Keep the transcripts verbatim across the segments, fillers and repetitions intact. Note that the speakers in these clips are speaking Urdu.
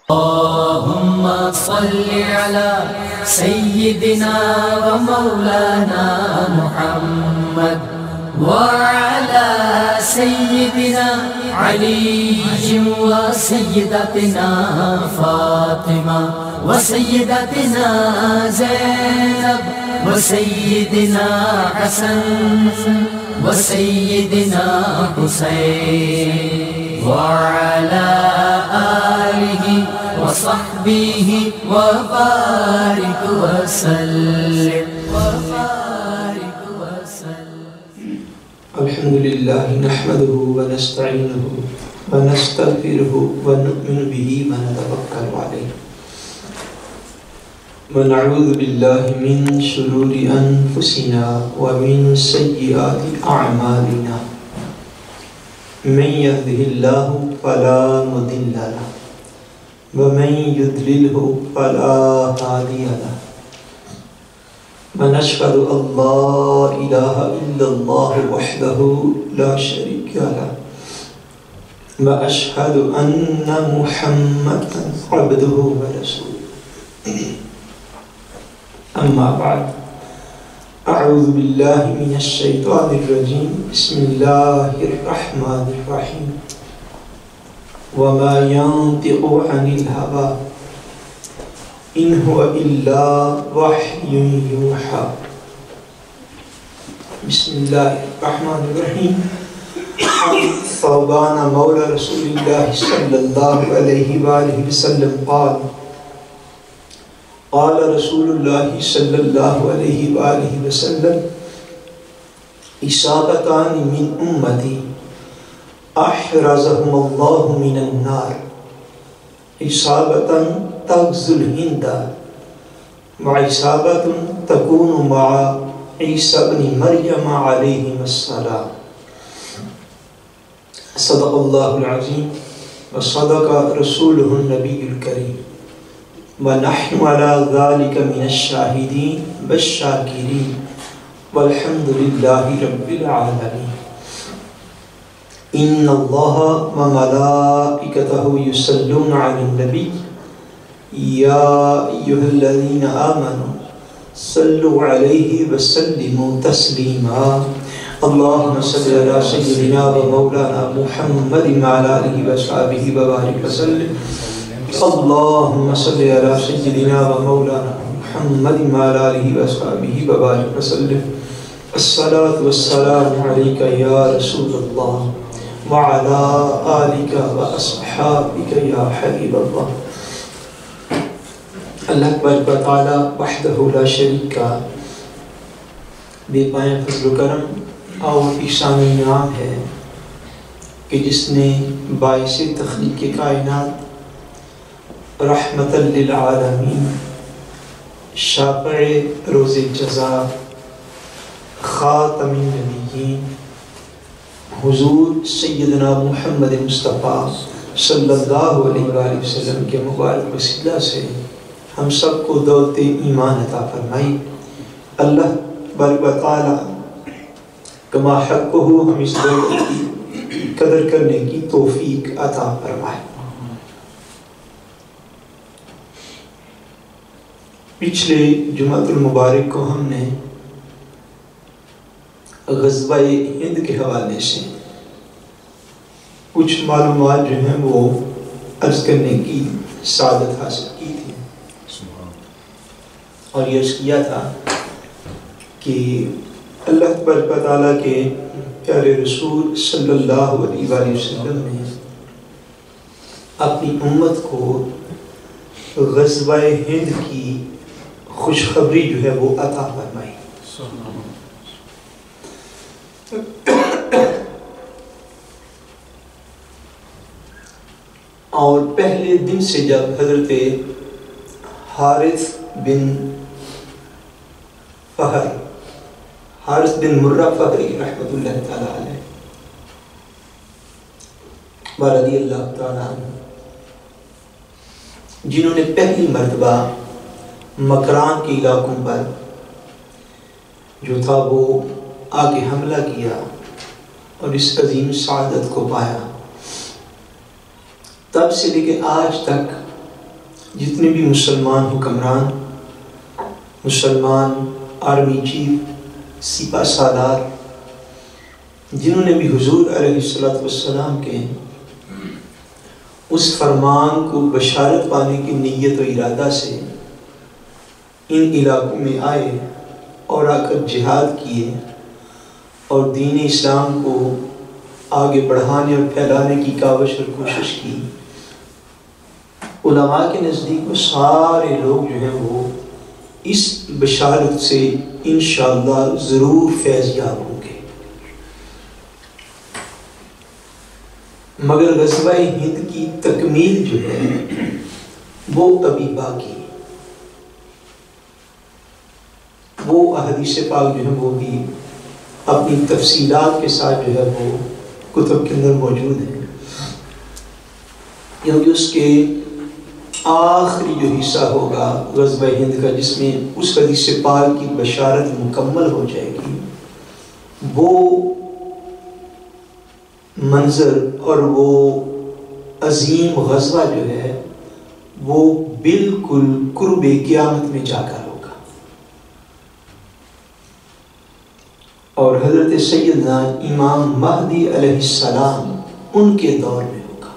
اللهم صل على سيدنا ومولانا محمد وعلى سيدنا علي وسيدتنا فاطمة وسيدتنا زينب وسيدنا حسن وسيدنا حسين وعلى آله وصحبه وبارك وسلم وبارك وسلم. الحمد لله نحمده ونستعينه ونستغفره ونؤمن به ونتوكل عليه ونعوذ بالله من شرور أنفسنا ومن سيئات أعمالنا من يهده الله فلا مضل له ومن يضلله فلا هادي له ونشهد أن لا إله إلا الله وحده لا شريك له وأشهد أن محمدا عبده ورسوله. أما بعد أعوذ بالله من الشيطان الرجيم بسم الله الرحمن الرحيم وما ينطق عن الهوى إن هو إلا وحي يوحى. بسم الله الرحمن الرحيم. ثوبان مولى رسول الله صلى الله عليه وآله وسلم قال قال رسول الله صلى الله عليه وآله وسلم إصابتان من أمتي أحرزهم الله من النار إصابة تغزو الهند وإصابة تكون مع عيسى بن مريم عليهما السلام. صدق الله العظيم وصدق رسوله النبي الكريم ونحن على ذلك من الشاهدين والشاكرين والحمد لله رب العالمين. إن الله وملائكته يصلون على النبي يا أيها الذين آمنوا صلوا عليه وسلموا تسليما. اللهم صل على سيدنا ومولانا محمد وعلى آله وصحبه وبارك وسلم. اللهم صل على سيدنا ومولانا محمد وعلى آله وصحبه وبارك وسلم. الصلاة والسلام عليك يا رسول الله وعلى آلك وأصحابك يا حبيب الله. اللہ اکبر تعالی وحدہ لا شریک کا بے پایہ فضل و کرم اور احسان و انعام ہے کہ جس نے باعث تخلیق کائنات رحمت للعالمین شافع روز جزا خاتم النبیین حضور سیدنا محمد مصطفیٰ صلی اللہ علیہ وآلہ وسلم کے مبارک وسیلہ سے ہم سب کو دولت ایمان عطا فرمائی. اللہ بارک و تعالی کما حق ہو ہم اس دولت کی قدر کرنے کی توفیق عطا فرمائے. پچھلے جمعۃ المبارک کو ہم نے غزوہ ہند کے حوالے سے کچھ معلومات جو ہیں وہ عرض کرنے کی سعادت حاصل کی تھی اور یہ عرض کیا تھا کہ اللہ تبارک و تعالیٰ کے پیارے رسول صلی اللہ علیہ وآلہ وسلم نے اپنی امت کو غزوہ ہند کی خوشخبری جو ہے وہ عطا فرمائی. اور پہلے دن سے جب حضرت حارث بن فہر حارث بن مرہ فہری رحمۃ اللہ تعالی علیہ رضی اللہ تعالی عنہ جنہوں نے پہلی مرتبہ مکران کے علاقوں پر جو تھا وہ آگے حملہ کیا اور اس عظیم سعادت کو پایا، تب سے لے کے آج تک جتنے بھی مسلمان حکمران، مسلمان آرمی چیف، سپہ سالار، جنہوں نے بھی حضور علیہ الصلوۃ والسلام کے اس فرمان کو بشارت پانے کی نیت و ارادہ سے ان علاقوں میں آئے اور آ کر جہاد کیے اور دین اسلام کو آگے بڑھانے اور پھیلانے کی کاوش اور کوشش کی، علماء کے نزدیک وہ سارے لوگ جو ہیں وہ اس بشارت سے انشاءاللہ ضرور فیض یاب ہوں گے، مگر غزوہ ہند کی تکمیل جو ہے وہ ابھی باقی ہے۔ وہ احادیث پاک جو ہے وہ بھی اپنی تفصیلات کے ساتھ جو ہے وہ کتب کے اندر موجود ہیں، کیونکہ اس کے آخری جو حصہ ہوگا غزوہ ہند کا، جس میں اس حدیث پاک کی بشارت مکمل ہو جائے گی، وہ منظر اور وہ عظیم غزوہ جو ہے وہ بالکل قرب قیامت میں جا کر ہوگا، اور حضرت سیدنا امام مہدی علیہ السلام ان کے دور میں ہوگا۔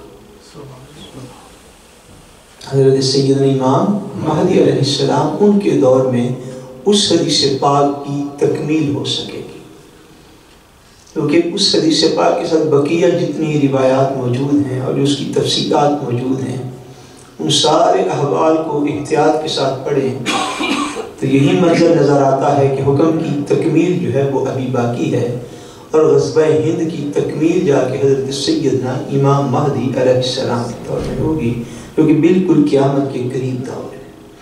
حضرت سیدنا امام مہدی علیہ السلام ان کے دور میں اس حدیث پاک کی تکمیل ہو سکے گی، کیونکہ اس حدیث پاک کے ساتھ بقیہ جتنی روایات موجود ہیں اور اس کی تفصیلات موجود ہیں، ان سارے احوال کو احتیاط کے ساتھ پڑھیں تو یہی منظر نظر آتا ہے کہ حکم کی تکمیل جو ہے وہ ابھی باقی ہے، اور غزوہ ہند کی تکمیل جا کے حضرت سیدنا امام مہدی علیہ السلام کے دور میں ہوگی، کیونکہ بالکل قیامت کے قریب دور ہے۔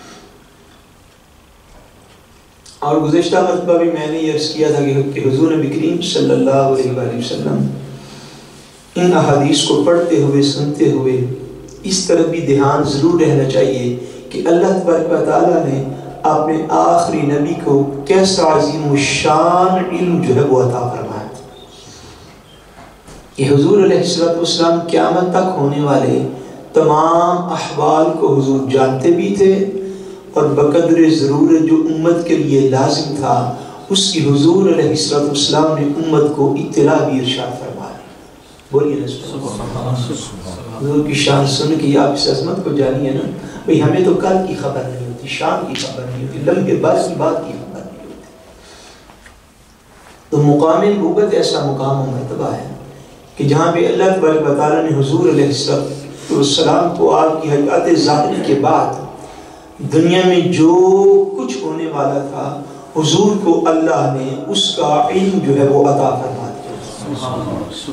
اور گزشتہ مرتبہ بھی میں نے یہ عرض کیا تھا کہ حضور نبی کریم صلی اللہ علیہ وآلہ وسلم ان احادیث کو پڑھتے ہوئے سنتے ہوئے اس طرف بھی دھیان ضرور رہنا چاہیے کہ اللہ تبارک و تعالیٰ نے اپنے آخری نبی کو کیسا عظیم الشان علم جو ہے وہ عطا فرمایا کہ حضور علیہ السلام قیامت تک ہونے والے تمام احوال کو حضور جانتے بھی تھے، اور بقدر ضرورت جو امت کے لیے لازم تھا اس کی حضور علیہ السلام نے امت کو اطلاع بھی ارشاد فرمائی۔ بولیے نا سبحان اللہ۔ حضور کی شان سن کے آپ اس عظمت کو جانیے نا، بھئی ہمیں تو کل کی خبر نہیں ہوتی، شام کی خبر نہیں ہوتی، لمحے بعد کی بات کی خبر نہیں ہوتی۔ تو مقام نبوت ایسا مقام و مرتبہ ہے کہ جہاں پہ اللہ تبارک و تعالیٰ نے حضور علیہ السلام کو آپ کی حیات ظاہری کے بعد دنیا میں جو کچھ ہونے والا تھا حضور کو اللہ نے اس کا علم جو ہے وہ عطا فرما دیا۔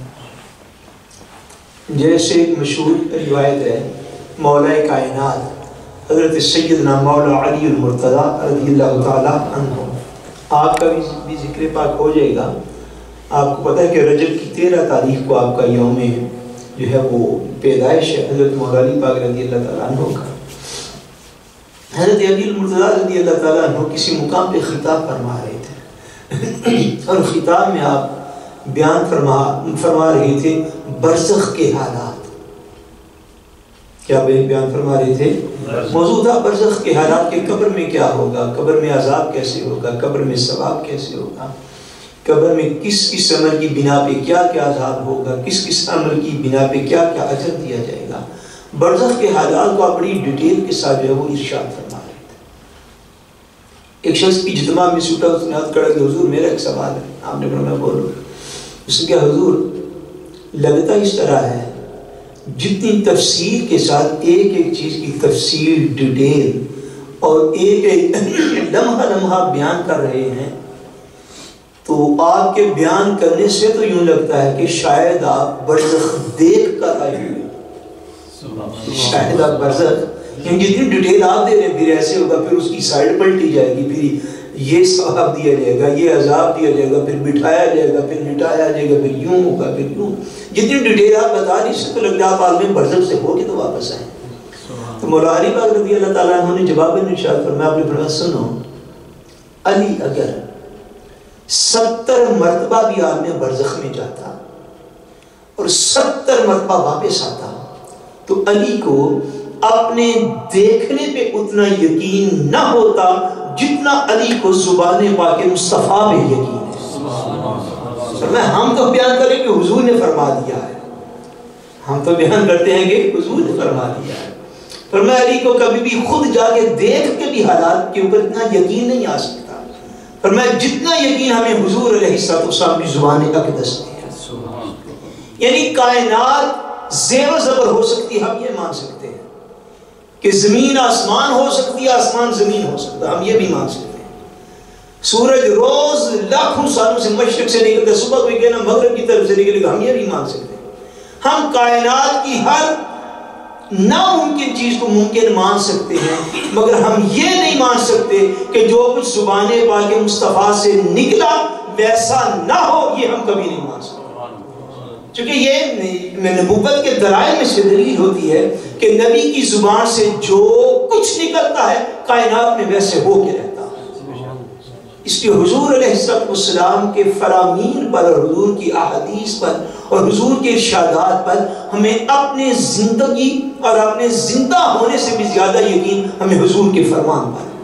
جیسے ایک مشہور روایت ہے، مولا کائنات حضرت سیدنا مولا علی المرتضیٰ رضی اللہ تعالیٰ عنہ، آپ کا بھی ذکر پاک ہو جائے گا۔ آپ کو پتہ ہے کہ رجب کی تیرہ تاریخ کو آپ کا یوم جو ہے وہ پیدائش ہے حضرت مولا علی پاک رضی اللہ تعالیٰ عنہ کا۔ حضرت علی المرتضیٰ رضی اللہ تعالیٰ عنہ کسی مقام پہ خطاب فرما رہے تھے، اور خطاب میں آپ بیان فرما فرما رہے تھے برزخ کے حالات۔ کیا بیان فرما رہے تھے؟ موضوع تھا برزخ کے حالات، کہ قبر میں کیا ہوگا، قبر میں عذاب کیسے ہوگا، قبر میں ثواب کیسے ہوگا، قبر میں کس کس عمل کی بنا پہ کیا کیا عذاب ہوگا، کس کس عمل کی بنا پہ کیا کیا اجر دیا جائے گا۔ برزخ کے حالات کو بڑی ڈیٹیل کے ساتھ جو ہے وہ ارشاد فرما رہے تھے۔ ایک شخص کی اجتماع میں سوٹا، اس نے ہاتھ کھڑا کہ حضور میرا ایک سوال ہے۔ آپ نے کہا میں بولوں۔ اس نے کہا حضور لگتا اس طرح ہے جتنی تفصیل کے ساتھ ایک ایک چیز کی تفصیل ڈیٹیل اور ایک ایک لمحہ لمحہ بیان کر رہے ہیں، تو آپ کے بیان کرنے سے تو یوں لگتا ہے کہ شاید آپ برزخ دیکھ کر آئے ہوئے، شاید آپ برزخ، یعنی جتنی ڈیٹیل آپ دے رہے ہیں پھر ایسے ہوگا، پھر اس کی سائڈ پلٹی جائے گی، پھر یہ ثواب دیا جائے گا، یہ عذاب دیا جائے گا، پھر بٹھایا جائے گا، پھر مٹایا جائے گا، پھر یوں ہوگا، پھر یوں۔ جتنی ڈیٹیل آپ بتا رہی اس سے تو لگتا ہے آپ عالم برزخ سے ہو کے تو واپس آئیں۔ تو مولا علی پاک رضی اللہ تعالیٰ عنہ نے جواب میں ارشاد فرمایا، آپ نے فرمایا سنو، علی اگر ستر مرتبہ بھی عالم برزخ میں جاتا اور ستر مرتبہ واپس آتا تو علی کو اپنے دیکھنے پہ اتنا یقین نہ ہوتا جتنا علی کو زبان پاک مصطفیٰ پہ یقین ہے۔ میں ہم تو بیان کریں کہ حضور نے فرما دیا ہے، ہم تو بیان کرتے ہیں کہ حضور نے فرما دیا ہے، پر میں علی کو کبھی بھی خود جا کے دیکھ کے بھی حالات کے اوپر اتنا یقین نہیں آ سکتا، پر میں جتنا یقین ہمیں حضور علیہ السلام کی زبان اقدس ہے، یعنی کائنات زیر و زبر ہو سکتی ہے، ہم یہ مان سکتے ہیں کہ زمین آسمان ہو سکتی ہے، آسمان زمین ہو سکتا ہے، ہم یہ بھی مان سکتے ہیں۔ سورج روز لاکھوں سالوں سے مشرق سے نکلتا، صبح کوئی کہنا مغرب کی طرف سے نکلے گا، ہم یہ بھی مان سکتے ہیں۔ ہم کائنات کی ہر ناممکن چیز کو ممکن مان سکتے ہیں، مگر ہم یہ نہیں مان سکتے کہ جو کچھ زبان پاک مصطفیٰ سے نکلا ویسا نہ ہو، یہ ہم کبھی نہیں مان سکتے، چونکہ یہ نبوت کے دلائل میں سے دلیل ہوتی ہے کہ نبی کی زبان سے جو کچھ نکلتا ہے کائنات میں ویسے ہو کے رہتا ہے۔ اس لیے حضور علیہ السلام کے فرامین پر اور حضور کی احادیث پر اور حضور کے ارشادات پر ہمیں اپنے زندگی اور اپنے زندہ ہونے سے بھی زیادہ یقین ہمیں حضور کے فرمان پر۔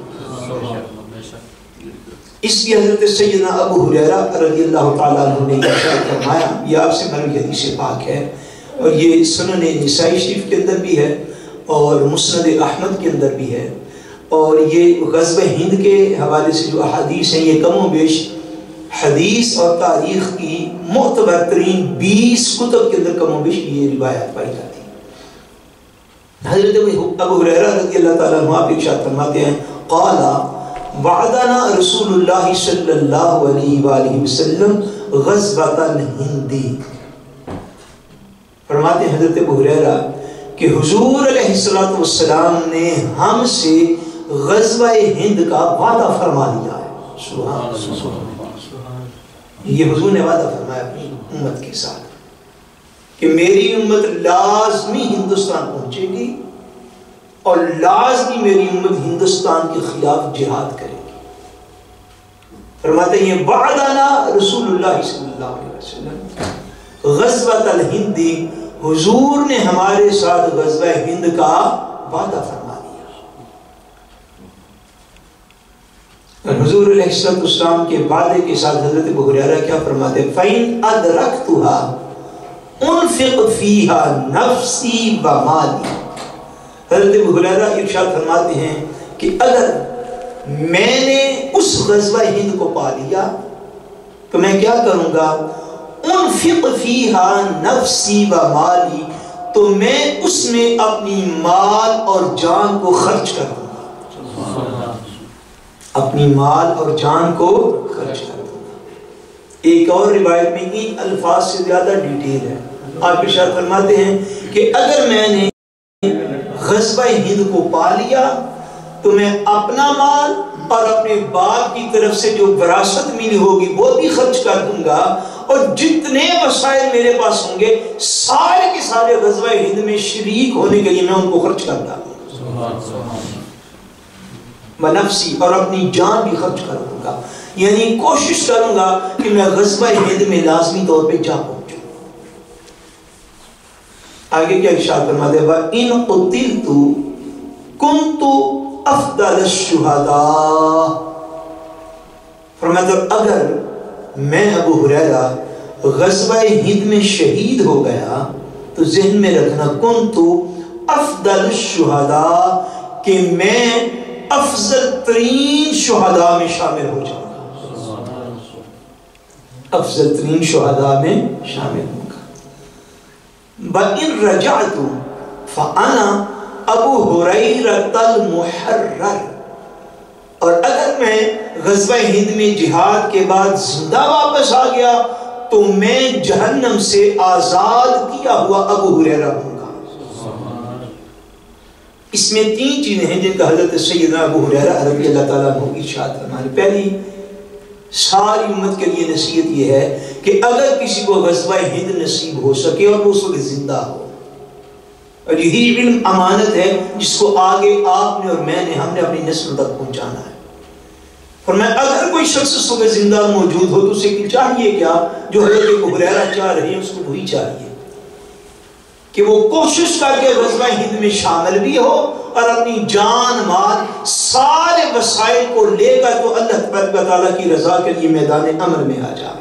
اس لیے حضرت سیدنا ابو ہریرہ رضی اللہ تعالیٰ عنہ نے ارشاد فرمایا، یہ آپ سے مروی حدیث پاک ہے اور یہ سنن نسائی شریف کے اندر بھی ہے اور مسند احمد کے اندر بھی ہے، اور یہ غزوہ ہند کے حوالے سے جو احادیث ہیں یہ کم و بیش حدیث اور تاریخ کی معتبر ترین بیس کتب کے اندر کم و بیش یہ روایات پائی جاتی ہیں۔ حضرت ابو ہریرہ رضی اللہ تعالیٰ عنہ آپ ارشاد فرماتے ہیں، قال وعدنا رسول اللہ صلی اللہ علیہ وآلہ وسلم غزوۃ الہند، فرماتے ہیں حضرت ابو ہریرہ کہ حضور علیہ السلام نے ہم سے غزوہ ہند کا وعدہ فرما لیا ہے۔ سبحان اللہ، یہ حضور نے وعدہ فرمایا اپنی امت کے ساتھ کہ میری امت لازمی ہندوستان پہنچے گی اور لازمی میری امت ہندوستان کے خلاف جہاد کرے گی۔ فرماتے ہیں وعدنا رسول اللہ صلی اللہ علیہ وسلم غزوۃ الہند، حضور نے ہمارے ساتھ غزوہ ہند کا وعدہ فرما دیا۔ اور حضور علیہ السلام کے وعدے کے ساتھ حضرت ابو ہریرہ کیا فرماتے ہیں، فَإِنْ أَدْرَكْتُهَا أُنْفِقْ فِيهَا نَفْسِي وَمَالِي۔ حضرت ابو ہریرہ ارشاد فرماتے ہیں کہ اگر میں نے اس غزوہ ہند کو پا لیا تو میں کیا کروں گا، انفق فیہا نفسی و مالی، تو میں اس میں اپنی مال اور جان کو خرچ کر دوں گا، اپنی مال اور جان کو خرچ کر دوں گا۔ ایک اور روایت میں ان الفاظ سے زیادہ ڈیٹیل ہے، آپ ارشاد فرماتے ہیں کہ اگر میں نے غزوہ ہند کو پا لیا تو میں اپنا مال اور اپنے باپ کی طرف سے جو وراثت ملی ہوگی وہ بھی خرچ کر دوں گا، اور جتنے وسائل میرے پاس ہوں گے سارے کے سارے غزوہ ہند میں شریک ہونے کے لیے میں ان کو خرچ کر دوں گا، بنفسی، اور اپنی جان بھی خرچ کر دوں گا، یعنی کوشش کروں گا کہ میں غزوہ ہند میں لازمی طور پہ جا پہنچوں۔ آگے کیا ارشاد فرماتے ہیں، وَإِنْ قُتِلْتُ كُنْتُ أَفْضَلَ الشُّهَدَاءِ، فرماتے ہیں اگر میں ابو ہریرہ غزوہ ہند میں شہید ہو گیا تو ذہن میں رکھنا كُنْتُ أَفْضَلَ الشُّهَدَاء، کہ میں افضل ترین شہداء میں شامل ہو جاؤں گا، افضل ترین شہداء میں شامل ہوں گا۔ بَإِن رَجَعْتُ فَأَنَا ابو ہریرۃ المحرر، اور اگر میں غزوہ ہند میں جہاد کے بعد زندہ واپس آ گیا تو میں جہنم سے آزاد کیا ہوا ابو ہریرہ ہوں گا۔ اس میں تین چیزیں ہیں جن کا حضرت سیدنا ابو ہریرہ رضی اللہ تعالیٰ عنہ ارشاد فرماتے ہیں۔ پہلی ساری امت کے لیے نصیحت یہ ہے کہ اگر کسی کو غزوہ ہند نصیب ہو سکے اور وہ اس وقت زندہ ہو، اور یہی علم امانت ہے جس کو آگے آپ نے اور میں نے ہم نے اپنی نسل تک پہنچانا ہے، فرمایا اگر کوئی شخص اس وقت زندہ موجود ہو تو اسے چاہیے کیا جو حضرت ابو ہریرہ چاہ رہے ہیں، اس کو وہی چاہیے کہ وہ کوشش کر کے غزوہ ہند میں شامل بھی ہو اور اپنی جان مال سارے وسائل کو لے کر تو اللہ تبارک و تعالیٰ کی رضا کے لیے میدان عمل میں آ جائے.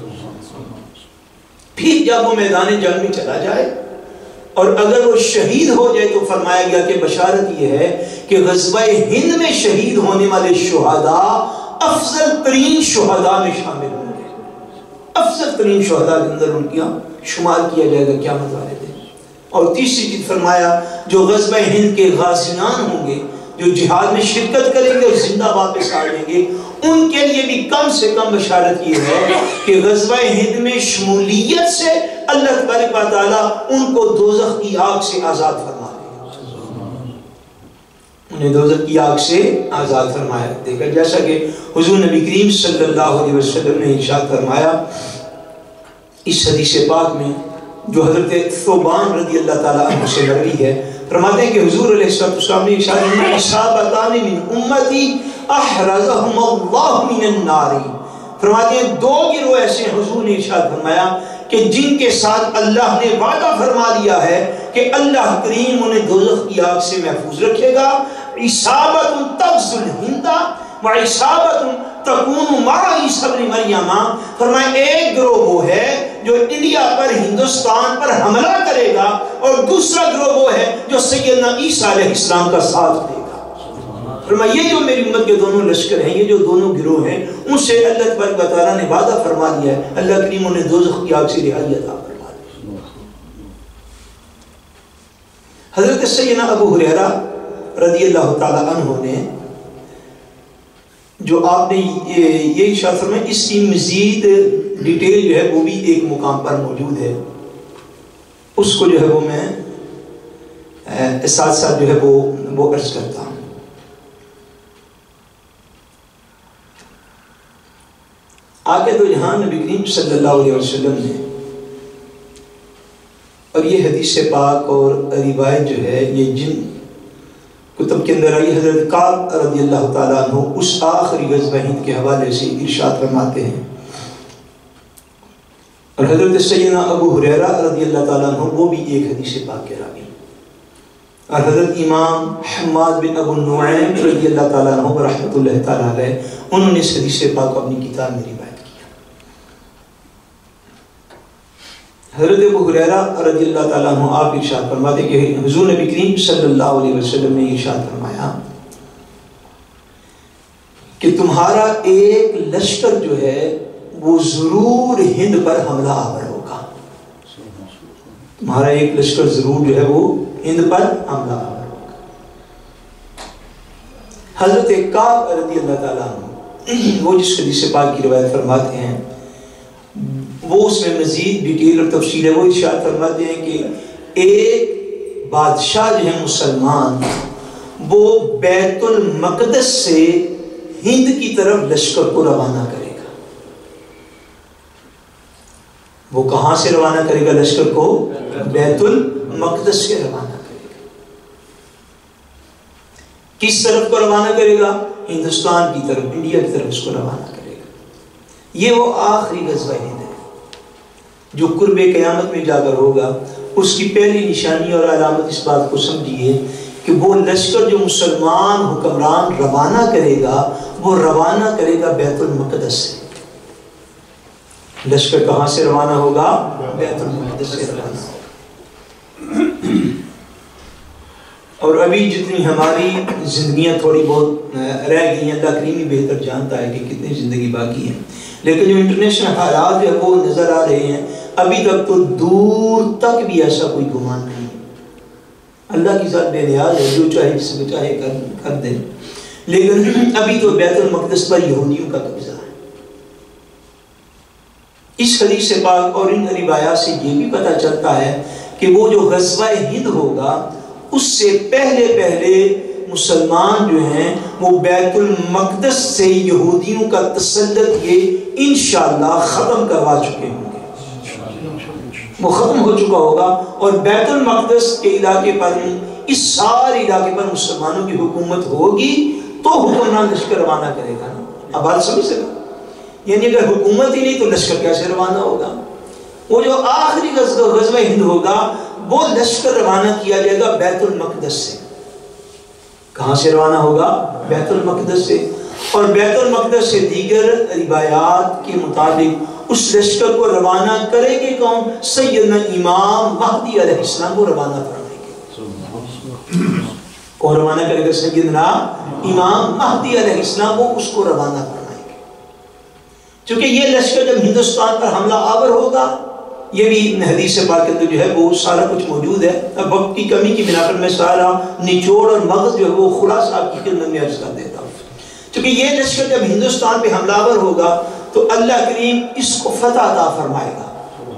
پھر جب وہ میدان جنگ میں چلا جائے اور اگر وہ شہید ہو جائے تو فرمایا گیا کہ بشارت یہ ہے کہ غزوہ ہند میں شہید ہونے والے شہداء افضل ترین شہداء میں شامل ہوں گے. افضل ترین شہداء کے اندر ان کا شمار کیا جائے گا قیامت والے دن. اور تیسری چیز فرمایا جو غزوہ ہند کے غازیان ہوں گے جو جہاد میں شرکت کریں گے اور زندہ واپس آ جائیں گے ان کے لیے بھی کم سے کم بشارت یہ ہے کہ غزوہ ہند میں شمولیت سے اللہ تبارک و تعالیٰ ان کو دوزخ کی آگ سے آزاد فرما دے گا. انہیں دوزخ کی آگ سے آزاد فرمایا. دیکھا جیسا کہ حضور نبی کریم صلی اللہ علیہ وسلم نے ارشاد فرمایا اس حدیث پاک میں جو حضرت ثوبان رضی اللہ تعالیٰ عنہ سے مروی ہے. فرماتے ہیں کہ حضور علیہ السلام نے ارشاد فرمایا اصابتان من امتی احرزہم اللہ من النار. فرماتے ہیں دو گروہ ایسے ہیں حضور نے ارشاد فرمایا کہ جن کے ساتھ اللہ نے وعدہ فرما لیا ہے کہ اللہ کریم انہیں دوزخ کی آگ سے محفوظ رکھے گا. اصابت تغزو الہند وعصابت تکون مع عیسی ابن مریم. فرمایا ایک گروہ وہ ہے جو انڈیا پر ہندوستان پر حملہ کرے گا اور دوسرا گروہ وہ ہے جو سیدنا عیسیٰ علیہ السلام کا ساتھ دے گا. فرمایا یہ جو میری امت کے دونوں لشکر ہیں یہ جو دونوں گروہ ہیں ان سے اللہ تبارک و تعالیٰ نے وعدہ فرما دیا ہے اللہ کریم انہیں دوزخ کی آگ سے رہائی عطا فرما دی. حضرت سیدنا ابو ہریرہ رضی اللہ تعالیٰ عنہ نے جو آپ نے یہ ارشاد فرمایا اس کی مزید ڈیٹیل جو ہے وہ بھی ایک مقام پر موجود ہے. اس کو جو ہے وہ میں ساتھ ساتھ جو ہے وہ وہ عرض کرتا ہوں. آگے تو یہاں نبی کریم صلی اللہ علیہ وسلم نے اور یہ حدیث پاک اور روایت جو ہے یہ جن کتب کے اندر آئی حضرت کعب رضی اللہ تعالیٰ عنہ اس آخری غزوہ ہند کے حوالے سے ارشاد فرماتے ہیں اور حضرت سیدنا ابو ہریرہ رضی اللہ تعالیٰ عنہ وہ بھی ایک حدیث پاک کے راوی اور حضرت امام حماد بن ابو نعیم رضی اللہ تعالیٰ عنہ رحمۃ اللہ تعالیٰ علیہ انہوں نے اس حدیث پاک کو اپنی کتاب میں روایت کیا. حضرت ابو ہریرہ رضی اللہ تعالیٰ عنہ آپ ارشاد فرماتے کہ حضور نبی کریم صلی اللہ علیہ وسلم نے ارشاد فرمایا کہ تمہارا ایک لشکر جو ہے وہ ضرور ہند پر حملہ آور ہوگا. تمہارا ایک لشکر ضرور جو ہے وہ ہند پر حملہ آور ہوگا. حضرت کعب رضی اللہ تعالیٰ عنہ وہ جس حدیث پاک کی روایت فرماتے ہیں وہ اس میں مزید ڈیٹیل اور تفصیل ہے. وہ ارشاد فرماتے ہیں کہ ایک بادشاہ جو ہے مسلمان وہ بیت المقدس سے ہند کی طرف لشکر کو روانہ کرے گا. وہ کہاں سے روانہ کرے گا لشکر کو؟ بیت المقدس سے روانہ کرے گا. کس طرف کو روانہ کرے گا؟ ہندوستان کی طرف، انڈیا کی طرف اس کو روانہ کرے گا. یہ وہ آخری غزوہ ہند ہے جو قرب قیامت میں جا کر ہوگا. اس کی پہلی نشانی اور علامت اس بات کو سمجھیے کہ وہ لشکر جو مسلمان حکمران روانہ کرے گا وہ روانہ کرے گا بیت المقدس سے. لشکر کہاں سے روانہ ہوگا؟ بیت المقدس سے روانہ ہوگا. اور ابھی جتنی ہماری زندگیاں تھوڑی بہت رہ گئی ہیں اللہ کریم ہی بہتر جانتا ہے کہ کتنی زندگی باقی ہے، لیکن جو انٹرنیشنل حالات جو وہ نظر آ رہے ہیں ابھی تک تو دور تک بھی ایسا کوئی گمان نہیں. اللہ کی ذات بے نیاز ہے، جو چاہے جس کو چاہے کر کر دے، لیکن ابھی تو بیت المقدس پر یہودیوں کا قبضہ ہے. اس حدیث پاک اور ان روایات سے یہ بھی پتہ چلتا ہے کہ وہ جو غزوہ ہند ہوگا اس سے پہلے پہلے مسلمان جو ہیں وہ بیت المقدس سے یہودیوں کا تسلط یہ انشاءاللہ ختم کروا چکے ہوں گے. وہ ختم ہو چکا ہوگا اور بیت المقدس کے علاقے پر اس سارے علاقے پر مسلمانوں کی حکومت ہوگی تو حکمران لشکر روانہ کرے گا. اب بات سمجھ سکا؟ یعنی اگر حکومت ہی نہیں تو لشکر کیسے روانہ ہوگا؟ وہ جو آخری غزوہ ہند ہوگا وہ لشکر روانہ کیا جائے گا بیت المقدس سے. کہاں سے روانہ ہوگا؟ بیت المقدس سے. اور بیت المقدس سے دیگر روایات کے مطابق اس لشکر کو روانہ کریں گے کون؟ سیدنا امام مہدی علیہ السلام کو روانہ فرمائیں گے. کون روانہ کرے گا؟ سیدنا امام مہدی علیہ السلام وہ اس کو روانہ فرمائیں گے. چونکہ یہ لشکر جب ہندوستان پر حملہ آور ہوگا، یہ بھی حدیث پاک کے اندر جو ہے وہ سارا کچھ موجود ہے. اب وقت کی کمی کی بنا پر میں سارا نچوڑ اور مغز جو ہے وہ خلاصہ آپ کی خدمت میں عرض کر دیتا ہوں. چونکہ یہ لشکر جب ہندوستان پہ حملہ آور ہوگا تو اللہ کریم اس کو فتح عطا فرمائے گا.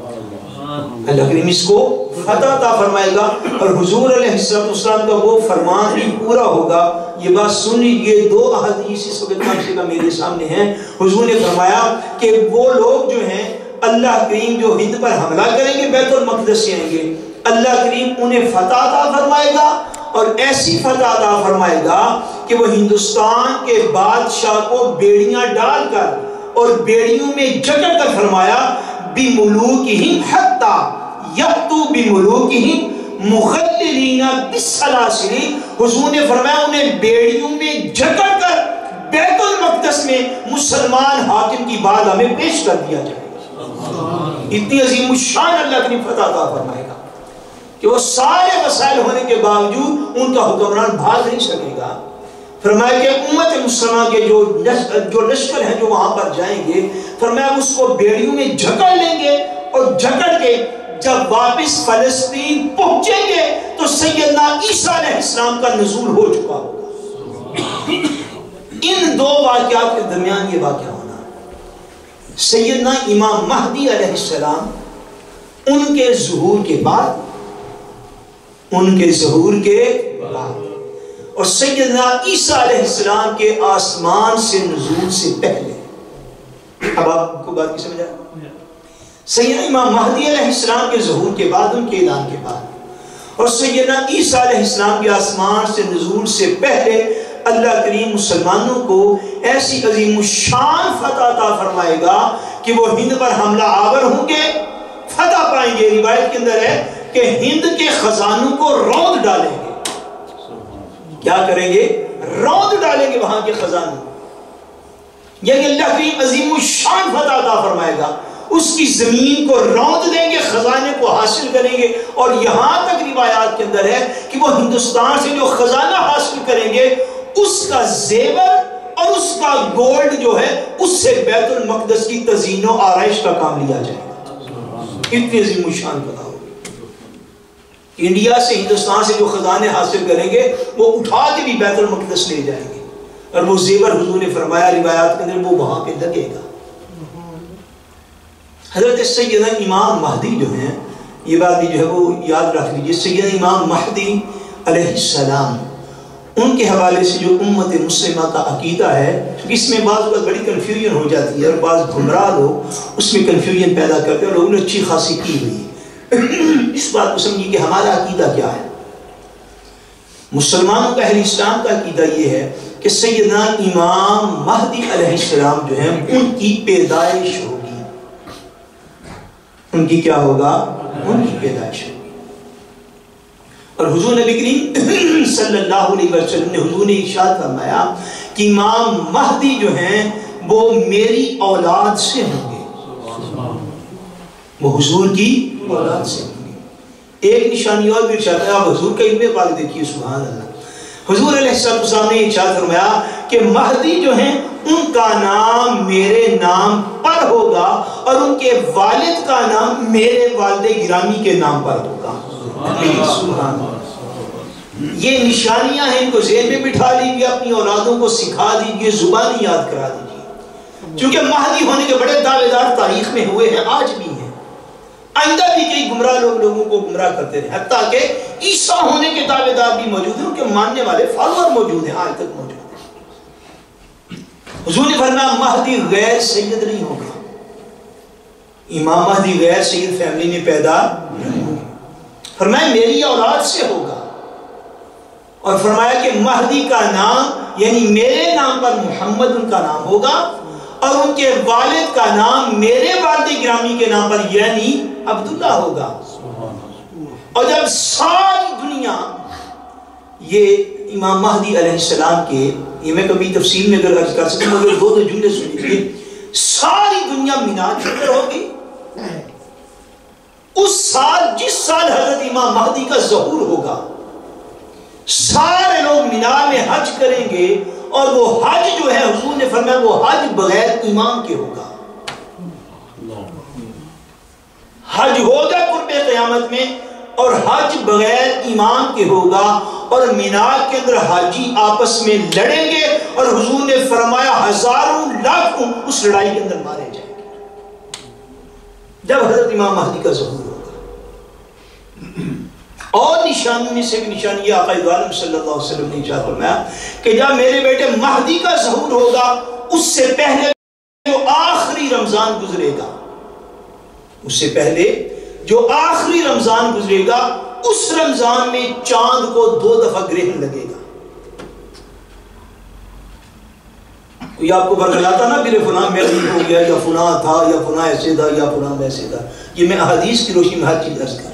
اللہ کریم اس کو فتح عطا فرمائے گا اور حضور علیہ السلام کا وہ فرمان بھی پورا ہوگا. یہ بات سن لیجیے، دو احادیث اس وقت کا میرے سامنے ہیں. حضور نے فرمایا کہ وہ لوگ جو ہیں اللہ کریم جو ہند پر حملہ کریں گے بیت المقدس سے آئیں گے، اللہ کریم انہیں فتح عطا فرمائے گا اور ایسی فتح عطا فرمائے گا کہ وہ ہندوستان کے بادشاہ کو بیڑیاں ڈال کر اور بیڑیوں میں جکڑ کر فرمایا بِمُلُوكِهِمْ حَتَّى يَأْتُوا بِمُلُوكِهِمْ مُخَلِّلِينَ بِالسَّلَاسِلِ. حضور نے فرمایا انہیں بیڑیوں میں جکڑ کر بیت المقدس میں مسلمان حاکم کی بارگاہ میں پیش کر دیا جائے. اتنی عظیم الشان اللہ کی فتح عطا فرمائے گا کہ وہ سارے وسائل ہونے کے باوجود ان کا حکمران بھاگ نہیں سکے گا. فرمایا کہ امت مسلمہ کے جو جو لشکر ہیں جو وہاں پر جائیں گے، فرمایا اس کو بیڑیوں میں جکڑ لیں گے اور جکڑ کے جب واپس فلسطین پہنچیں گے تو سیدنا عیسیٰ علیہ السلام کا نزول ہو چکا ہوگا. ان دو واقعات کے درمیان یہ واقعہ ہونا، سیدنا امام مہدی علیہ السلام ان کے ظہور کے بعد ان کے ظہور کے بعد اور سیدنا عیسیٰ علیہ السلام کے آسمان سے نزول سے پہلے. اب آپ کو بات کی سمجھ آئے؟ سیدنا امام مہدی علیہ السلام کے ظہور کے بعد، ان کے اعلان کے بعد، اور سیدنا عیسیٰ علیہ السلام کے آسمان سے نزول سے پہلے اللہ کریم مسلمانوں کو ایسی عظیم الشان فتح عطا فرمائے گا کہ وہ ہند پر حملہ آور ہوں گے، فتح پائیں گے. روایت کے اندر ہے کہ ہند کے خزانوں کو روند ڈالیں گے. کیا کریں گے؟ روند ڈالیں گے وہاں کے خزانوں. یعنی اللہ کریم عظیم الشان فتح عطا فرمائے گا، اس کی زمین کو روند دیں گے، خزانے کو حاصل کریں گے. اور یہاں تک روایات کے اندر ہے کہ وہ ہندوستان سے جو خزانہ حاصل کریں گے اس کا زیور اور اس کا گولڈ جو ہے اس سے بیت المقدس کی تزئین و آرائش کا کام لیا جائے گا. اتنی عظیم الشان فتح ہوگی. انڈیا سے ہندوستان سے جو خزانے حاصل کریں گے وہ اٹھا کے بھی بیت المقدس لے جائیں گے اور وہ زیور حضور نے فرمایا روایات کے اندر وہ وہاں پہ لگے گا. حضرت سیدنا امام مہدی جو ہیں، یہ بات بھی جو ہے وہ یاد رکھ لیجیے، سیدنا امام مہدی علیہ السلام ان کے حوالے سے جو امت مسلمہ کا عقیدہ ہے، کیونکہ اس میں بعض وقت بڑی کنفیوژن ہو جاتی ہے اور بعض گمراہ لوگ اس میں کنفیوژن پیدا کرتے ہیں. لوگوں نے اچھی خاصی کی ہوئی ہے. اس بات کو سمجھیے کہ ہمارا عقیدہ کیا ہے. مسلمانوں کا، اہل اسلام کا عقیدہ یہ ہے کہ سیدنا امام مہدی علیہ السلام جو ہیں ان کی پیدائش ہوگی. ان کی کیا ہوگا؟ ان کی پیدائش ہوگی. اور حضور نبی کریم صلی اللہ علیہ وسلم نے حضور نے ارشاد فرمایا کہ امام مہدی جو ہیں وہ میری اولاد سے ہوں گے، وہ حضور کی اولاد سے ہوں گے. ایک نشانی اور بھی ارشاد ہے، آپ حضور کا علم پاک دیکھیے، سبحان اللہ. حضور علیہ السلام نے ارشاد فرمایا کہ مہدی جو ہیں ان کا نام میرے نام پر ہوگا اور ان کے والد کا نام میرے والد گرامی کے نام پر ہوگا. سبحان اللہ. یہ نشانیاں ہیں، ان کو ذہن میں بٹھا لیجیے، اپنی اولادوں کو سکھا دیجیے، زبانی یاد کرا دیجیے. چونکہ مہدی ہونے کے بڑے دعوے دار تاریخ میں ہوئے ہیں، آج بھی ہیں، آئندہ بھی کئی گمراہ لوگ لوگوں کو گمراہ کرتے رہے. حتیٰ کہ عیسیٰ ہونے کے دعوے دار بھی موجود ہیں، ان کے ماننے والے فالوور موجود ہیں، آج تک موجود ہیں. حضور نے فرمایا مہدی غیر سید نہیں ہوگا. امام مہدی غیر سید فیملی میں پیدا نہیں ہوگا. فرمایا میری اولاد سے ہوگا. اور فرمایا کہ مہدی کا نام یعنی میرے نام پر محمد ان کا نام ہوگا اور ان کے والد کا نام میرے والد گرامی کے نام پر یعنی عبداللہ ہوگا. اور جب ساری دنیا یہ امام مہدی علیہ السلام کے، یہ میں کبھی تفصیل میں اگر عرض کر سکوں مگر دو دو جملے سنیے، ساری دنیا مینا کے اندر ہوگی. اس سال جس سال حضرت امام مہدی کا ظہور ہوگا سارے لوگ مینا میں حج کریں گے، اور وہ حج جو ہے حضور نے فرمایا وہ حج بغیر امام کے ہوگا. حج ہوگا قرب قیامت میں اور حج بغیر امام کے ہوگا، اور مینا کے اندر حاجی آپس میں لڑیں گے، اور حضور نے فرمایا ہزاروں لاکھوں اس لڑائی کے اندر مارے جائیں گے جب حضرت امام مہدی کا ظہور ہوگا. اور نشانی میں سے بھی نشانی یہ آقا عالم صلی اللہ علیہ وسلم نے ارشاد فرمایا کہ جب میرے بیٹے مہدی کا ظہور ہوگا اس سے پہلے جو آخری رمضان گزرے گا، اس سے پہلے جو آخری رمضان گزرے گا اس رمضان میں چاند کو دو دفعہ گرہن لگے گا. کوئی آپ کو برگلاتا نا پھر فلاں مغرب ہو گیا یا فلاں تھا یا فلاں ایسے تھا یا فلاں ویسے تھا. یہ میں احادیث کی روشنی میں ہر چیز درج کر رہا ہوں.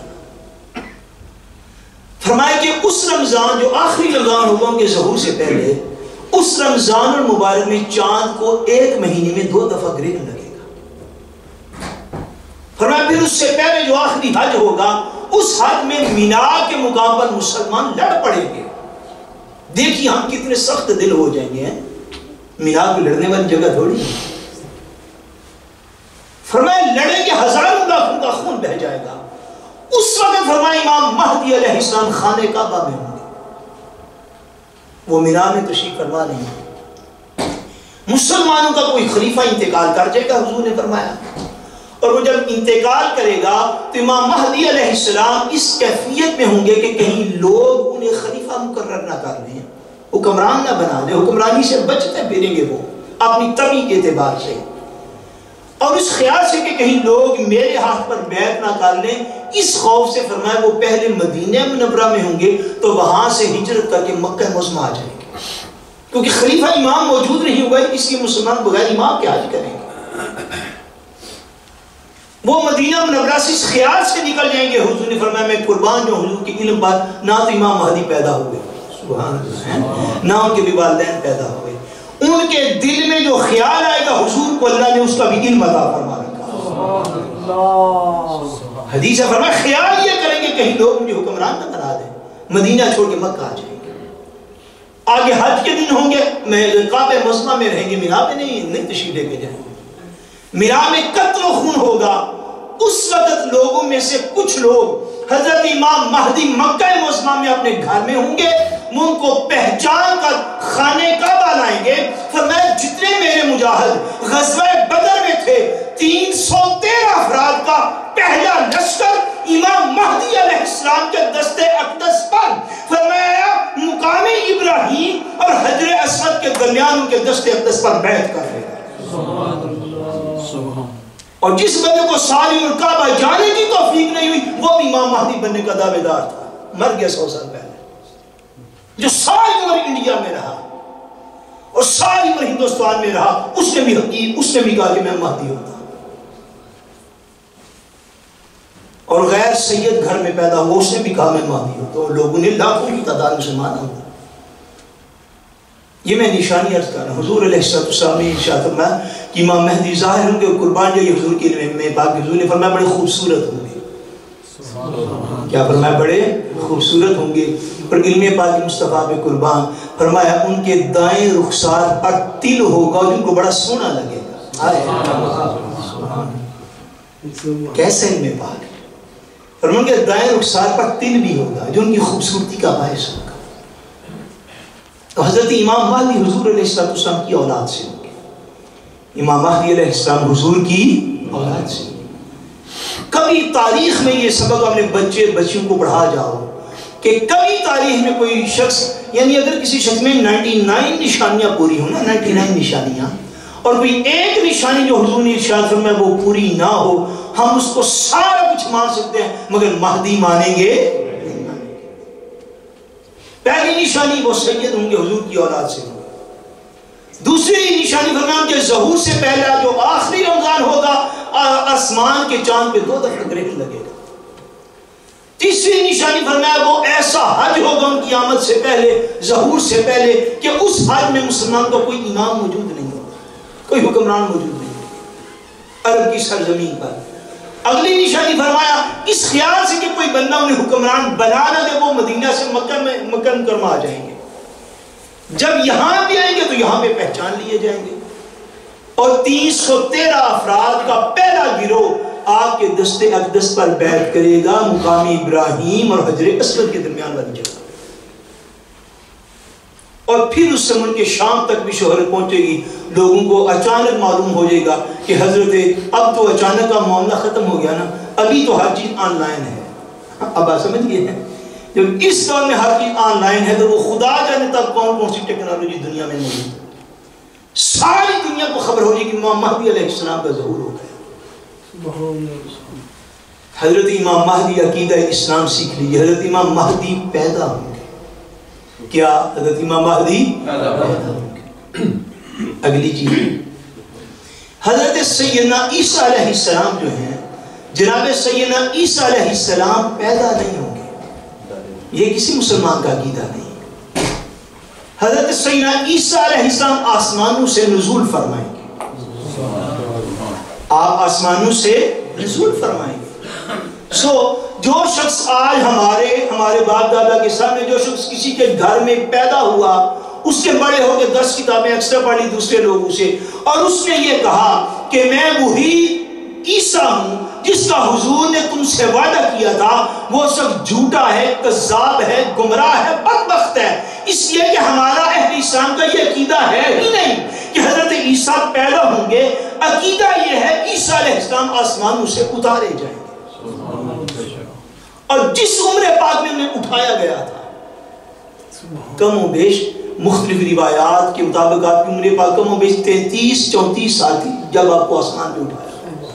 فرمایا کہ اس رمضان جو آخری رمضان ہوگا ان کے ظہور سے پہلے اس رمضان المبارک میں چاند کو ایک مہینے میں دو دفعہ گرہن لگے گا. فرمایا پھر اس سے پہلے جو آخری حج ہوگا اس حج میں مینا کے مقام پر مسلمان لڑ پڑیں گے. دیکھیے ہم کتنے سخت دل ہو جائیں گے. مینا کو لڑنے والی جگہ تھوڑی. فرمایا لڑیں گے ہزاروں لاکھوں کا خون بہہ جائے گا. اس وقت فرمایا امام مہدی علیہ السلام خانہ کعبہ میں ہوں گے. وہ مینا میں تشریف فرما نہیں ہے. مسلمانوں کا کوئی خلیفہ انتقال کر جائے گا حضور نے فرمایا، اور وہ جب انتقال کرے گا تو امام مہدی علیہ السلام اس کیفیت میں ہوں گے کہ کہیں لوگ انہیں خلیفہ مقرر نہ کر لیں، حکمران نہ بنا لیں. حکمرانی سے بچتے پھریں گے وہ اپنی طبع کے اعتبار سے، اور اس خیال سے کہ کہیں لوگ میرے ہاتھ پر بیعت نہ کر لیں، اس خوف سے فرمایا وہ پہلے مدینہ منورہ میں ہوں گے تو وہاں سے ہجرت کر کے مکہ معظمہ آ جائیں گے، کیونکہ خلیفہ امام موجود نہیں ہوگا، اس لیے مسلمان بغیر امام کے حج کریں گے. وہ مدینہ منورہ سے اس خیال سے نکل جائیں گے. حضور نے فرمایا میں قربان جو حضور کے علم پر نہ تو امام مہدی پیدا ہوئے سبحان اللہ، نہ ان کے بھی والدین پیدا ہوئے. ان کے دل میں جو خیال آئے گا حضور کو اللہ نے اس کا بھی علم عطا فرما رکھا. حدیث ہے فرمایا خیال یہ کریں گے کہیں لوگ مجھے حکمران نہ بنا دیں، مدینہ چھوڑ کے مکہ آ جائیں گے. آگے حج کے دن ہوں گے میں کعبہ معظمہ میں رہیں گے، مینا پہ نہیں نہیں تشریف لے کے جائیں گے. مینا میں قتل و خون ہوگا. اس وقت لوگوں میں سے کچھ لوگ حضرت امام مہدی مکہ معظمہ میں اپنے گھر میں ہوں گے، وہ ان کو پہچان کر خانہ کعبہ لائیں گے. فرمایا جتنے میرے مجاہد غزوہ بدر میں تھے تین سو تیرہ افراد کا پہلا لشکر امام مہدی علیہ السلام کے دستے اقدس پر، فرمایا مقام ابراہیم اور حجر اسود کے درمیان ان کے دستے اقدس پر بیعت کر لے گا. اور جس بندے کو ساری عمر کعبہ جانے کی توفیق نہیں ہوئی وہ بھی امام مہدی بننے کا دعوے دار تھا، مر گیا سو سال پہلے. جو ساری عمر انڈیا میں رہا اور ساری عمر ہندوستان میں رہا اس نے بھی حقیق اس نے بھی کہا کہ میں مہدی ہوتا. اور غیر سید گھر میں پیدا ہوا اس نے بھی کہا میں مہدی ہوتا. اور لوگوں نے لاکھوں کی تعداد مسلمان ہوتا. یہ میں نشانی عرض کر رہا ہوں. حضور علیہ السلام نے ارشاد فرمایا کہ امام مہدی ظاہر ہوں گے قربان جو حضور کے علم میں پاک حضور نے فرمایا بڑے خوبصورت ہوں گے. کیا فرمایا بڑے خوبصورت ہوں گے. اور علم پاک مصطفیٰ پہ قربان فرمایا ان کے دائیں رخسار پر تل ہوگا جو ان کو بڑا سونا لگے گا. کیسے علم پاک فرمایا ان کے دائیں رخسار پر تل بھی ہوگا جو ان کی خوبصورتی کا باعث ہوگا. تو حضرت امام مہدی حضور علیہ السلام کی اولاد سے ہوں گے. امام مہدی علیہ السلام حضور کی اولاد سے. کبھی تاریخ میں یہ سبق اپنے بچے بچیوں کو پڑھا جاؤ کہ کبھی تاریخ میں کوئی شخص یعنی اگر کسی شخص میں نائنٹی نائن نشانیاں پوری ہوں نا نائنٹی نائن نشانیاں اور کوئی ایک نشانی جو حضور نے ارشاد فرمایا وہ پوری نہ ہو ہم اس کو سارا کچھ مان سکتے ہیں مگر مہدی مانیں گے. پہلی نشانی وہ سید ہوں گے حضور کی اولاد سے ہوں گے. دوسری نشانی فرمایا کہ ظہور سے پہلا جو آخری رمضان ہوگا آسمان کے چاند پہ دو دفعہ گرہن لگے گا. تیسری نشانی فرمایا وہ ایسا حج ہوگا ان کی آمد سے پہلے، ظہور سے پہلے، کہ اس حج میں مسلمان کا کوئی امام موجود نہیں ہوگا، کوئی حکمران موجود نہیں ہوگا عرب کی سرزمین پر. اگلی نشانی فرمایا اس خیال سے کہ کوئی بندہ انہیں حکمران بنا نہ دے، وہ مدینہ سے مکہ میں مکہ مکرمہ آ جائیں گے. جب یہاں بھی آئیں گے تو یہاں پہ پہچان لیے جائیں گے. اور تین سو تیرہ افراد کا پہلا گروہ آگ کے دستے اقدس پر بیعت کرے گا، مقام ابراہیم اور حجر اسود کے درمیان والی جگہ. اور پھر اس سے ملک شام تک بھی شہرت پہنچے گی. لوگوں کو اچانک معلوم ہو جائے گا کہ حضرت اب تو اچانک کا معاملہ ختم ہو گیا نا، ابھی تو ہر چیز آن لائن ہے. اب آپ سمجھ گئے ہیں جب اس دور میں ہر چیز آن لائن ہے تو وہ خدا جانے تک کون کون سی ٹیکنالوجی دنیا میں موجود ہے. ساری دنیا کو خبر ہو جائے کہ امام مہدی علیہ السلام کا ظہور ہو گیا. حضرت امام مہدی عقیدہ اسلام سیکھ لیجیے. حضرت امام مہدی پیدا ہوں گے. کیا حضرت امام مہدی پیدا ہوں گے؟ اگلی چیز حضرت سیدنا عیسیٰ علیہ السلام جو ہیں، جناب سیدنا عیسیٰ علیہ السلام پیدا نہیں ہوں گے. یہ کسی مسلمان کا عقیدہ نہیں. حضرت سیدنا عیسیٰ علیہ السلام آسمانوں سے نزول فرمائیں گے. آپ آسمانوں سے نزول فرمائیں گے. سو جو شخص آج ہمارے ہمارے باپ دادا کے سامنے جو شخص کسی کے گھر میں پیدا ہوا، اس کے بڑے ہو کے دس کتابیں ایکسٹرا پڑھی دوسرے لوگوں سے، اور اس نے یہ کہا کہ میں وہی عیسیٰ ہوں جس کا حضور نے تم سے وعدہ کیا تھا، وہ سب جھوٹا ہے، کذاب ہے، گمراہ ہے، بدبخت ہے. اس لیے کہ ہمارا اہل اسلام کا یہ عقیدہ ہے ہی نہیں کہ حضرت عیسیٰ پیدا ہوں گے. عقیدہ یہ ہے عیسیٰ علیہ السلام آسمانوں سے اتارے جائیں گے. اور جس عمر پاک میں انہیں اٹھایا گیا تھا، کم و بیش مختلف روایات کے مطابق آپ کی عمر پاک کم و بیش تینتیس چونتیس سال تھی جب آپ کو آسمان پہ اٹھایا.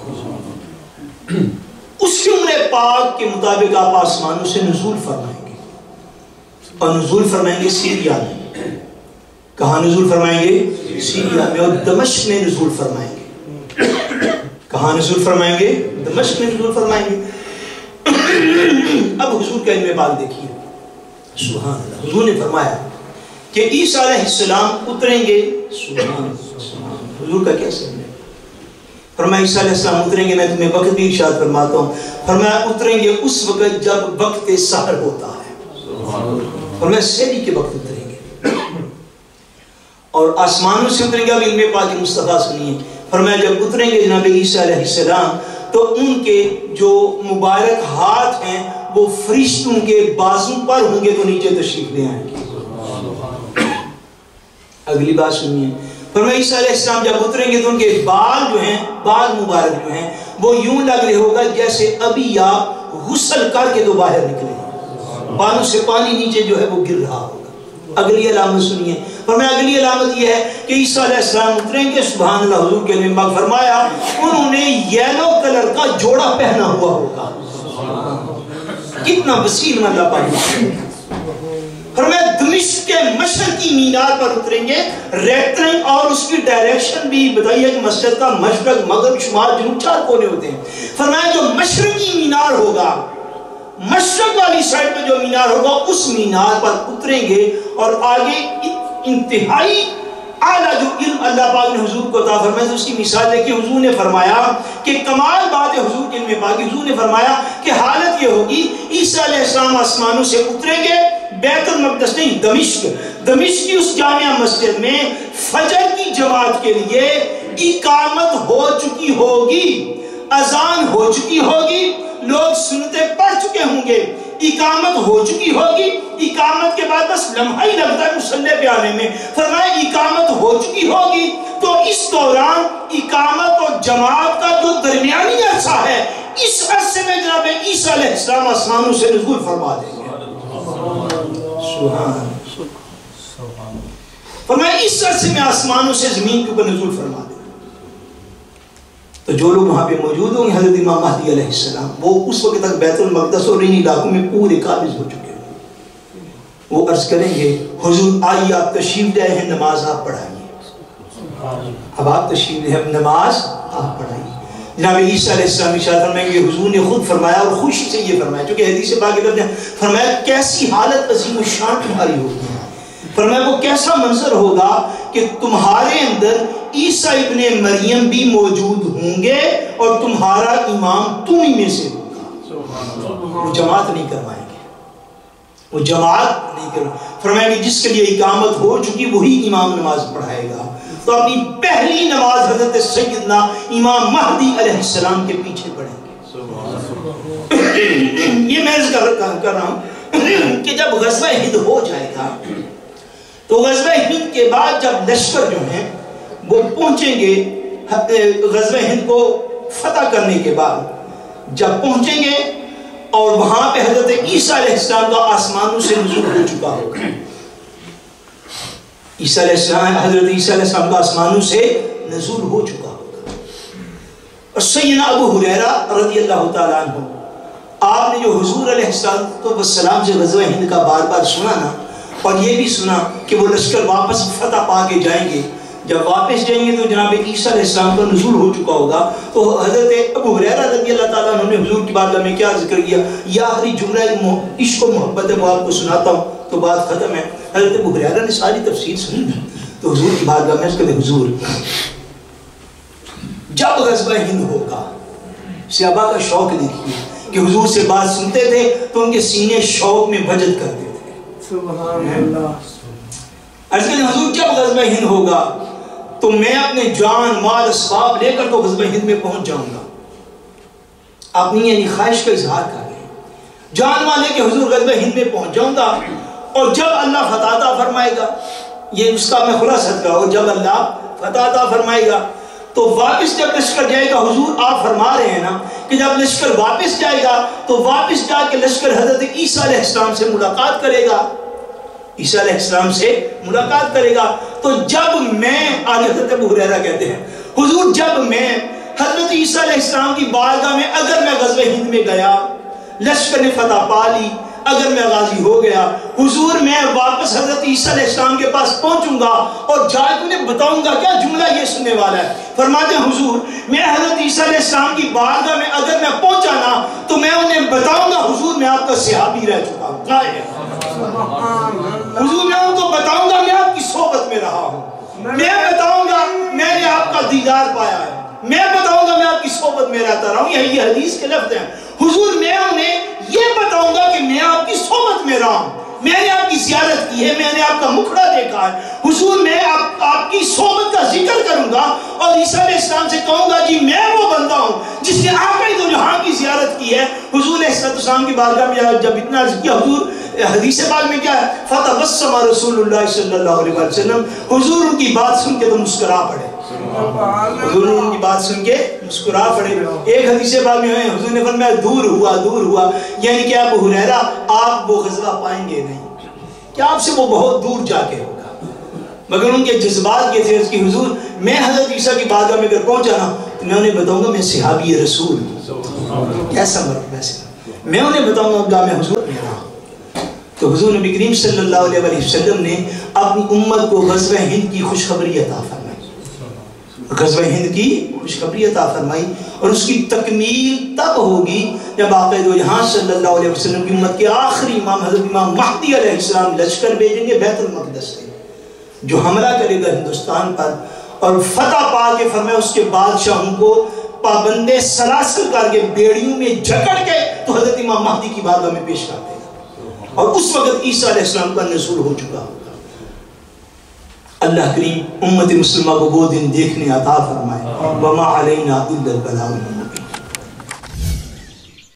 اس کی عمر پاک کے مطابق آپ آسمانوں سے نزول فرمائیں گے، اور نزول فرمائیں گے سیریا میں. کہاں نزول فرمائیں گے؟ سیریا میں. اور دمشق میں نزول فرمائیں گے. کہاں نزول فرمائیں گے؟ دمشق میں نزول فرمائیں گے. اب حضور کا علم پاک دیکھیے. سبحان اللہ. حضور نے فرمایا کہ عیسیٰ علیہ السلام اتریں گے. سبحان اللہ. حضور کا کیسے ہے؟ فرمایا عیسیٰ علیہ السلام اتریں گے، میں تمہیں وقت بھی ارشاد فرماتا ہوں. فرمایا اتریں گے اس وقت جب وقت سحر ہوتا ہے. فرمایا سحری کے وقت اتریں گے. اور آسمانوں سے اتریں گے. اب علم پاک مصطفیٰ سنیے. فرمایا جب اتریں گے جناب عیسیٰ علیہ السلام تو ان کے جو مبارک ہاتھ ہیں وہ فرشتوں کے بازو پر ہوں گے تو نیچے تشریف لے آئیں گے. اگلی بات سنیے. فرمایا عیسیٰ علیہ السلام جب اتریں گے تو ان کے بال جو ہیں، بال مبارک جو ہیں، وہ یوں لگ رہے ہوگا جیسے ابھی آپ غسل کر کے تو باہر نکلے ہیں. بالوں سے پانی نیچے جو ہے وہ گر رہا ہوگا. اگلی علامت سنیے. فرمایا اگلی علامت یہ ہے کہ عیسیٰ علیہ السلام اتریں گے. سبحان اللہ. حضور کے علم پاک فرمایا انہوں نے یلو کلر کا جوڑا پہنا ہوا ہوگا. کتنا وسیع اللہ پاک. فرمایا دمشق کے مشرقی مینار پر اتریں گے. ریٹرنگ اور اس کی ڈائریکشن بھی بتائیے کہ مسجد کا مشرق، مغرب، شمال، جنوب چار کونے ہوتے ہیں. فرمایا جو مشرقی مینار ہوگا، مشرق والی سائڈ پہ جو مینار ہوگا اس مینار پر اتریں گے. اور آگے انتہائی اعلیٰ جو علم اللہ پاک نے حضور کو عطا فرمایا تو اس کی مثال دیکھیے. حضور نے فرمایا کہ کمال بات ہے حضور کے علم پاک. حضور نے فرمایا کہ حالت یہ ہوگی عیسیٰ علیہ السلام آسمانوں سے اتریں گے. بیت المقدس نہیں، دمشق دمشق کی اس جامعہ مسجد میں فجر کی جماعت کے لیے اقامت ہو چکی ہوگی، اذان ہو چکی ہوگی، لوگ سنتیں پڑھ چکے ہوں گے، اقامت ہو چکی ہوگی. اقامت کے بعد بس لمحہ ہی لگتا ہے مصلی پہ آنے میں. فرمایا اقامت ہو چکی ہوگی تو اس دوران اقامت اور جماعت کا جو درمیانی عرصہ ہے، اس عرصے میں جناب عیسیٰ علیہ السلام آسمانوں سے نزول فرما دیں گے. سبحان. فرمایا اس عرصے میں آسمانوں سے زمین کے اوپر نزول فرما دیں. تو جو لوگ وہاں پہ موجود ہوں گے حضرت امام مہدی علیہ السلام، وہ اس وقت تک بیت المقدس اور ان علاقوں میں پورے قابض ہو چکے ہیں. وہ عرض کریں گے حضور آئیے آپ تشریف لائے ہیں، نماز آپ پڑھائیے. اب آپ تشریف لے، ہم نماز آپ پڑھائیے۔ جناب عیسیٰ علیہ السلام ارشاد فرمائیں گے، حضور نے خود فرمایا اور خوشی سے یہ فرمایا، چونکہ حدیث پاک میں نے فرمایا کیسی حالت عظیم الشان تمہاری ہوگی، فرمایا وہ کیسا منظر ہوگا کہ تمہارے اندر عیسیٰ ابن مریم بھی موجود ہوں گے اور تمہارا امام تم ہی میں سے ہوگا۔ وہ جماعت نہیں کروائیں گے، وہ جماعت نہیں کروائیں، فرمائیں گے جس کے لیے اقامت ہو چکی وہی امام نماز پڑھائے گا۔ تو اپنی پہلی نماز حضرت سیدنا امام مہدی علیہ السلام کے پیچھے پڑھیں گے۔ یہ میں عرض کر رہا ہوں کہ جب غزوہ ہند ہو جائے گا تو غزوہ ہند کے بعد جب لشکر جو ہیں وہ پہنچیں گے غزوہ ہند کو فتح کرنے کے بعد، جب پہنچیں گے اور وہاں پہ حضرت عیسیٰ علیہ السلام کا آسمانوں سے نزول ہو چکا ہوگا، عیسیٰ علیہ السلام حضرت عیسیٰ علیہ السلام کا آسمانوں سے نزول ہو چکا ہوگا۔ اور سیدنا ابو ہریرہ رضی اللہ تعالیٰ عنہ، آپ نے جو حضور علیہ السلام سے غزوہ ہند کا بار بار سنا نا، اور یہ بھی سنا کہ وہ لشکر واپس فتح پا کے جائیں گے، جب واپس جائیں گے تو جناب عیسیٰ علیہ السلام کا نزول ہو چکا ہوگا، تو حضرت ابو ہریرہ رضی اللہ تعالیٰ عنہ نے حضور کی بارگاہ میں کیا ذکر کیا، یا آخری جملہ عشق و محبت ہے وہ آپ کو سناتا ہوں تو بات ختم ہے۔ حضرت ابو ہریرہ نے ساری تفسیر سنی تو حضور کی بارگاہ میں اس کہتے حضور جب غزوہ ہند ہوگا، صحابہ کا شوق دیکھیے کہ حضور سے بات سنتے تھے تو ان کے سینے شوق میں بجت کرتے تھے، سبحان اللہ۔ عرض کرتے حضور جب غزوہ ہند ہوگا تو میں اپنے جان مال اسباب لے کر تو غزوہ ہند میں پہنچ جاؤں گا، اپنی یعنی خواہش کا اظہار کر رہے ہیں، جان مال لے کے حضور غزوہ ہند میں پہنچ جاؤں گا، اور جب اللہ فتح عطا فرمائے گا، یہ اس کا میں خلاصہ کر رہا ہوں، جب اللہ فتح عطا فرمائے گا تو واپس جب لشکر جائے گا، حضور آپ فرما رہے ہیں نا کہ جب لشکر واپس جائے گا تو واپس جا کے لشکر حضرت عیسیٰ علیہ السلام سے ملاقات کرے گا، عیسیٰ علیہ السلام سے ملاقات کرے گا۔ تو جب میں، آج حضرت ابو ہریرہ کہتے ہیں حضور جب میں حضرت عیسیٰ علیہ السلام کی بارگاہ میں اگر میں غزوہ ہند میں گیا، لشکر نے فتح پا لی، اگر میں غازی ہو گیا، حضور میں واپس حضرت عیسیٰ علیہ السلام کے پاس پہنچوں گا اور جا کے انہیں بتاؤں گا، کیا جملہ یہ سننے والا ہے، فرماتے ہیں حضور میں حضرت عیسیٰ علیہ السلام کی بارگاہ میں اگر میں پہنچا نا تو میں انہیں بتاؤں گا حضور میں آپ کا صحابی رہ چکا ہوں، حضور میں ان کو بتاؤں گا میں آپ کی صحبت میں رہا ہوں، میں بتاؤں گا میں نے آپ کا دیدار پایا ہے، میں بتاؤں گا میں آپ کی صحبت میں رہتا رہا ہوں، یہی حدیث کے لفظ ہیں۔ حضور میں انہیں یہ بتاؤں گا کہ میں آپ کی صحبت میں رہا ہوں، میں نے آپ کی زیارت کی ہے، میں نے آپ کا مکھڑا دیکھا ہے، حضور میں آپ, آپ کی صحبت کا ذکر کروں گا اور عیسیٰ علیہ السلام سے کہوں گا جی میں وہ بندہ ہوں جس نے آقا دو جہاں کی زیارت کی ہے۔ حضور علیہ السلام کی بارگاہ میں جب اتنا عرض کیا، حضور حدیث پاک میں کیا ہے، فتبسم رسول اللہ صلی اللہ علیہ وسلم، حضور ان کی بات سن کے تو مسکرا پڑے، حضور ان کی بات سن کے مسکرا پڑے۔ ایک حدیث پاک میں ہے حضور نے فرمایا دور ہوا دور ہوا، یعنی کہ ابو ہریرہ آپ وہ غزوہ پائیں گے نہیں، کہ آپ سے وہ بہت دور جا کے ہوگا، مگر ان کے جذبات یہ تھے اس کی حضور میں حضرت عیسیٰ کی بارگاہ میں اگر پہنچا نا تو میں انہیں بتاؤں گا میں صحابی رسول ہوں، کیسا مرتبہ ہے، میں انہیں بتاؤں گا میں حضور میں رہا۔ تو حضور نبی کریم صلی اللہ علیہ وسلم نے اپنی امت کو غزوہ ہند کی خوشخبری عطا فرمائی، غزوہ ہند کی خوشخبری عطا فرمائی، اور اس کی تکمیل تب ہوگی جب آقا دو جہاں صلی اللہ علیہ وسلم کی امت کے آخری امام حضرت امام مہدی علیہ السلام لشکر بھیجیں گے بیت المقدس سے، جو حملہ کرے گا ہندوستان پر اور فتح پا کے فرمایا اس کے بادشاہوں کو پابندے سلاسل کر کے بیڑیوں میں جھکڑ کے تو حضرت امام مہدی کی بارگاہ میں پیش کر دے گا، اور اس وقت عیسیٰ علیہ السلام کا نزول ہو چکا ہوگا۔ اللہ کریم امت مسلمہ کو وہ دن دیکھنے عطا فرمائے، وما علینا الا البلاغ۔